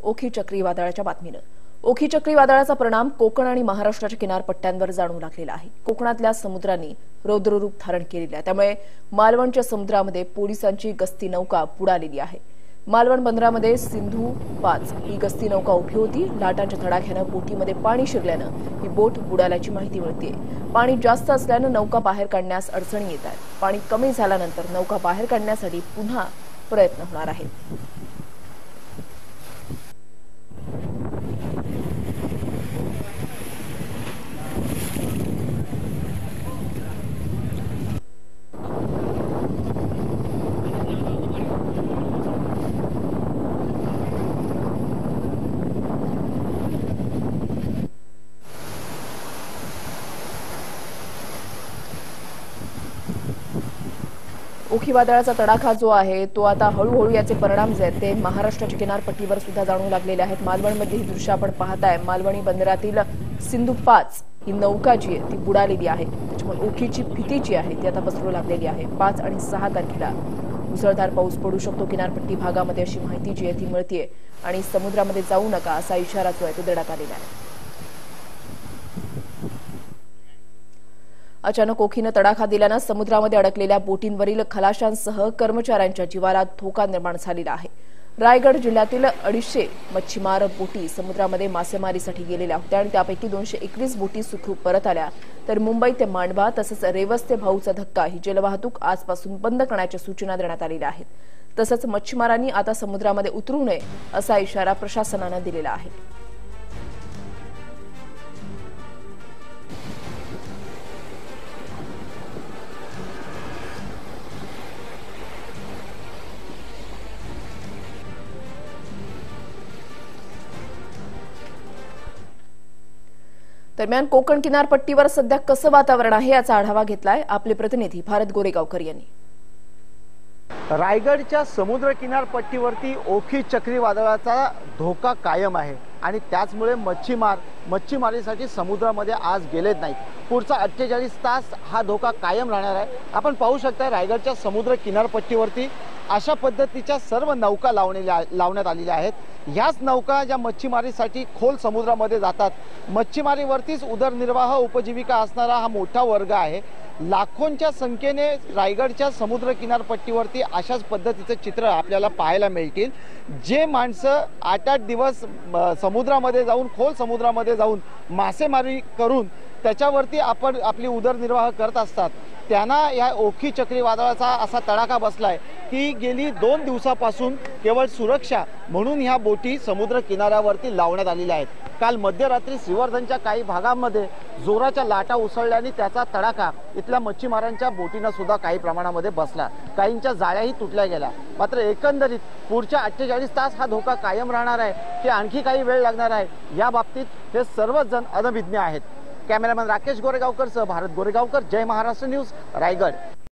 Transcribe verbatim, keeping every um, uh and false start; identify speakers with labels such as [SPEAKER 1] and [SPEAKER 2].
[SPEAKER 1] ओखी चक्रीवादळाच्या बातमीनं। ओखी चक्रीवादळाचा परिणाम कोकण आणि महाराष्ट्राच्या किनारपट्ट्यांवर जाणवू लागलेला आहे। कोकणातल्या समुद्राने रौद्ररूप धारण केलेले आहे, त्यामुळे मालवणच्या समुद्रामध्ये पोलिसांची गस्ती नौका बुडालेली आहे। मालवण बंदरामध्ये सिंधू पाच ही गस्ती नौका उभी होती। लाटांच्या तडाख्यानं बोटीमध्ये पाणी शिरल्यानं ही बोट बुडाल्याची माहिती मिळते। पाणी जास्त असल्यानं नौका बाहेर काढण्यास अडचणी येत आहेत। पाणी कमी झाल्यानंतर नौका बाहेर काढण्यासाठी पुन्हा प्रयत्न होणार आहेत। ओखी वादळाचा तडाखा जो आहे तो आता हळूहळू याचे परिणाम जे आहेत ते महाराष्ट्राच्या किनारपट्टीवर सुद्धा जाणवू लागलेले आहेत। मालवणमध्ये ही दृश्य आपण पाहताय। मालवणी बंदरातील सिंधू पाच ही नौका जी आहे ती बुडालेली आहे, त्याच्यामुळे ओखीची भीती जी आहे ती आता पसरू लागलेली आहे। पाच आणि सहा तारखेला मुसळधार पाऊस पडू शकतो किनारपट्टी भागामध्ये, अशी माहिती जी आहे ती मिळतेय आणि समुद्रामध्ये जाऊ नका असा इशारा जो आहे तो देण्यात आलेला आहे। अचानक ओखीनं तडाखा दिल्यानं समुद्रामध्ये अडकलेल्या बोटींवरील खलाशांसह कर्मचाऱ्यांच्या जीवाला धोका निर्माण झालेला आहे। रायगड जिल्ह्यातील अडीचशे मच्छीमार बोटी समुद्रामध्ये मासेमारीसाठी गेलेल्या होत्या आणि त्यापैकी दोनशे एकवीस बोटी सुखरूप परत आल्या, तर मुंबई ते मांडवा तसंच रेवस ते भाऊचा धक्का ही जलवाहतूक आजपासून बंद करण्याच्या सूचना देण्यात आलेल्या आहेत। तसंच मच्छीमारांनी आता समुद्रामध्ये उतरू नये असा इशारा प्रशासनानं दिलेला आहे। दरम्यान कोकण किनारपट्टीवर सध्या कसं वातावरण आहे याचा आढावा घेतलाय आपले प्रतिनिधी भारत गोरेगावकर यांनी।
[SPEAKER 2] रायगडच्या समुद्र किनारपट्टीवरती ओखी चक्रीवादळाचा धोका कायम आहे आणि त्याचमुळे मच्छीमार मच्छीमारीसाठी समुद्रामध्ये आज गेलेत नाहीत। पुढचा अठ्ठेचाळीस तास हा धोका कायम राहणार आहे। आपण पाहू शकता रायगडच्या समुद्र किनारपट्टीवरती अशा पद्धतीच्या सर्व नौका लावलेल्या लावण्यात आलेल्या आहेत। ह्याच नौका ज्या मच्छीमारीसाठी खोल समुद्रामध्ये जातात। मच्छीमारीवरतीच उदरनिर्वाह उपजीविका असणारा हा मोठा वर्ग आहे। लाखोंच्या संख्येने रायगडच्या समुद्र किनारपट्टीवरती अशाच पद्धतीचे चित्र आपल्याला पाहायला मिळतील। जे माणसं आठ आठ दिवस समुद्रामध्ये जाऊन खोल समुद्रामध्ये जाऊन मासेमारी करून त्याच्यावरती आपण आपली उदरनिर्वाह करत असतात, त्यांना या ओखी चक्रीवादळाचा असा तडाखा बसलाय की गेली दोन दिवसापासून केवळ सुरक्षा म्हणून ह्या बोटी समुद्र किनाऱ्यावरती लावण्यात आलेल्या आहेत। काल मध्यरात्री श्रीवर्धनच्या काही भागांमध्ये जोराच्या लाटा उसळल्याने त्याचा तडाखा इथल्या मच्छीमारांच्या बोटींना सुद्धा काही प्रमाणामध्ये बसला। काहींच्या जाळ्याही तुटल्या गेल्या। मात्र एकंदरीत पुढच्या अठ्ठेचाळीस तास हा धोका कायम राहणार आहे की आणखी काही वेळ लागणार आहे या बाबतीत हे सर्वच जण अनभिज्ञ आहेत। कॅमेरामॅन राकेश गोरेगावकर सह भारत गोरेगावकर, जय महाराष्ट्र न्यूज, रायगड।